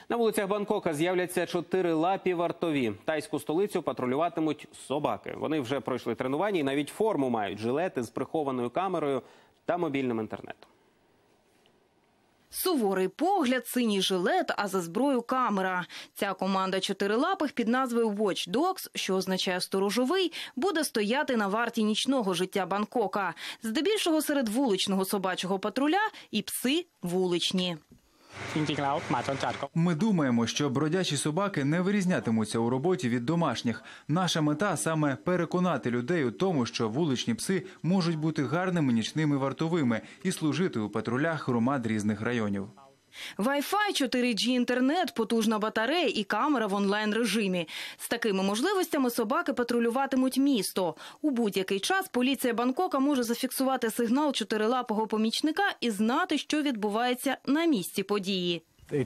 На вулицях Бангкока з'являться чотирилапі вартові. Тайську столицю патрулюватимуть собаки. Вони вже пройшли тренування і навіть форму мають – жилети з прихованою камерою та мобільним інтернетом. Суворий погляд, синій жилет, а за зброю камера. Ця команда чотирилапих під назвою Watch Dogs, що означає «сторожовий», буде стояти на варті нічного життя Бангкока. Здебільшого серед вуличного собачого патруля і пси вуличні. Ми думаємо, що бродячі собаки не вирізнятимуться у роботі від домашніх. Наша мета – саме переконати людей у тому, що вуличні пси можуть бути гарними нічними вартовими і служити у патрулях громад різних районів. Wi-Fi, 4G інтернет, потужна батарея і камера в онлайн-режимі. З такими можливостями собаки патрулюватимуть місто. У будь-який час поліція Бангкока може зафіксувати сигнал чотирилапого помічника і знати, що відбувається на місці події.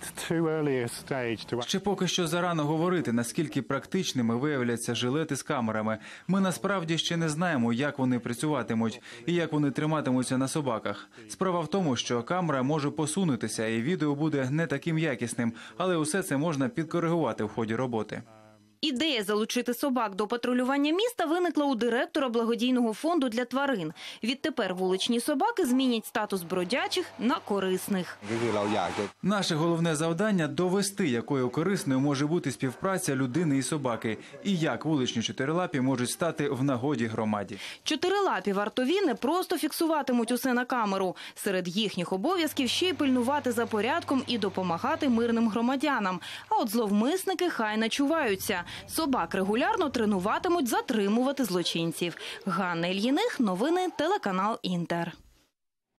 Ще поки що зарано говорити, наскільки практичними виявляться жилети з камерами. Ми насправді ще не знаємо, як вони працюватимуть і як вони триматимуться на собаках. Справа в тому, що камера може посунутися і відео буде не таким якісним, але усе це можна підкоригувати в ході роботи. Ідея залучити собак до патрулювання міста виникла у директора благодійного фонду для тварин. Відтепер вуличні собаки змінять статус бродячих на корисних. Наше головне завдання – довести, якою корисною може бути співпраця людини і собаки, і як вуличні чотирилапі можуть стати в нагоді громаді. Чотирилапі вартові не просто фіксуватимуть усе на камеру. Серед їхніх обов'язків ще й пильнувати за порядком і допомагати мирним громадянам. А от зловмисники хай начуваються. Собак регулярно тренуватимуть затримувати злочинців. Ганна Ільїних, новини, телеканал «Інтер».